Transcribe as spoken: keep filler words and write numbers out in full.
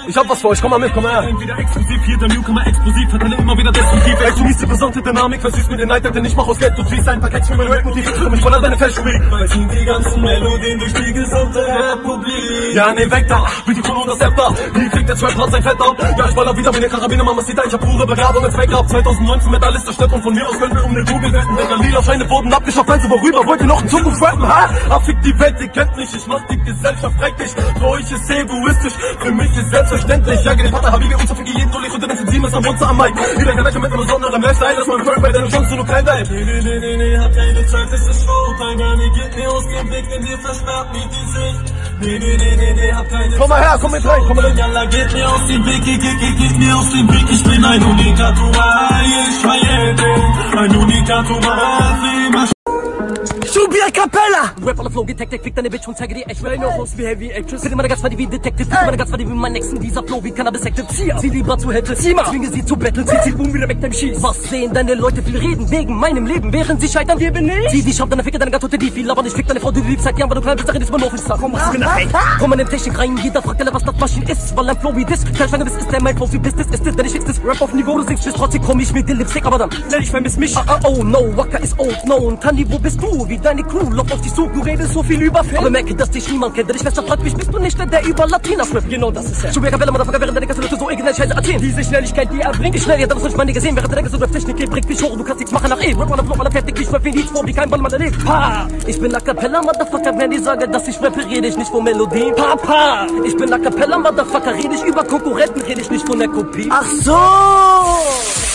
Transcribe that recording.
Ich hab was für euch, komm mal mit, komm mal her. Wieder exklusiv, hier der Newcomer explosiv, verteile immer wieder destruktiv. Ey, du liest die besondere Dynamik, versüßt mir den Neid, denn ich mach aus Geld, du ziehst ein paar Keks für mein Rap-Motiv, ich trimm mich voll an deine Festspiel. Weil sind die ganzen Melodien durch die gesamte Republik. Ja, nee, weg da, wie die Kuno und das Zepter. Hier kriegt der Trap-Part sein Fett ab. Ja, ich baller wieder wie eine Karabine, Mama sieht da, ich hab pure Begabung ins Make-up. zwanzig neunzehn Metallister Stepp und von mir aus können wir um den Google wetten. Denn der lila Scheine wurden abgeschafft, also worüber wollt ihr noch in Zukunft rappen, ha? Ach, fick die Welt, ihr kennt mich, ich mach die Gesellschaft dreckig. Für euch ist egoistisch, für mich ist selbstverständlich. Ja, den Vater Habibi und so viel jeden durch und dann sind sie mit am Monster am Mic. Jeder kann mit einem besonderen Lifestyle, dass man Bird bei deiner Chance nur klein bleibt. Nee, nee, nee, nee, nee, hat keine Zeit, das ist Showtime. Nee, geht mir aus dem Weg, wenn ihr versperrt mir die Sicht. Nee, nee, nee, nee, nee, hat keine Zeit. Komm mal her, komm mit rein, komm mal rein. Yalla, geht mir aus dem Weg, geht, geht, geht mir aus dem Weg. Ich bin ein Unikator, ich feiere ein Unikator. Subi a Cappella! Rap on the flow, Detective, fick deine Bitch und zeige dir echt. Rain noch aus wie Heavy Actress. Bitte meine Gastfrei wie Detective. Bitte meine Gastfrei wie mein Nächsten. Dieser Flow wie Cannabis Active. Zieh sie lieber zu Hätte. Zieh mal. Zwinge sie zu betteln. Zieh sie boom wieder weg deinem Schieß. Was sehen deine Leute viel reden? Wegen meinem Leben, während sie scheitern, wir bin ich. Zieh die Schaub, deine Ficke, deine Gattote, die viel. Aber nicht fick deine Frau, die du liebst seit Jahren, weil du klein bist, darin ist man noch ein Star. Komm, mach's mir nach, ey. Komm an den Technik rein, jeder fragt alle, was das Maschine ist. Weil ein Flow wie das. Keine bis ist der mein Flow wie Business ist das. Denn ich fix das Rap auf Niveau, du singst bis trotzdem komm ich mit dir Lipstick. Aber dann, nenn ich vermiss mich. Ah, ah, oh no, Wacker ist old known. Tandy, wo bist du? Wie deine Crew, lock auf dich zu. Du redest so viel über Film. Aber merke, dass dich niemand kennt. Denn ich Schwester fragt mich, bist du nicht der, der über Latinas rappt? Genau, das ist er. Schubia Capella, Motherfucker, während deine ganze Leute so irgendeine Scheiße erzählen. Diese Schnelligkeit, die er bringt. Ich schnell, ja, das hab ich meine gesehen. Während deine ganze Rap-Technik geht, bringt dich hoch. Du kannst nichts machen nach eh. Rap on the floor, man fertig, ich rap wie nichts vor, wie kein Mann, man erlebt. Pa! Ich bin A Cappella, Motherfucker, wenn ich sage, dass ich rappe, rede ich nicht von Melodien. Papa! Ich bin A Cappella, Motherfucker, rede ich über Konkurrenten, rede ich nicht von der Kopie. Ach so!